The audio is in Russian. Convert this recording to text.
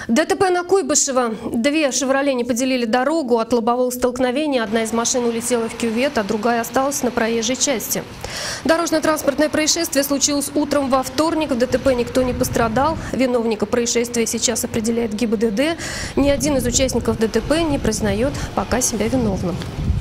ДТП на Куйбышево. Две «Шевроле» не поделили дорогу. От лобового столкновения одна из машин улетела в кювет, а другая осталась на проезжей части. Дорожно-транспортное происшествие случилось утром во вторник. В ДТП никто не пострадал. Виновника происшествия сейчас определяет ГИБДД. Ни один из участников ДТП не признает пока себя виновным.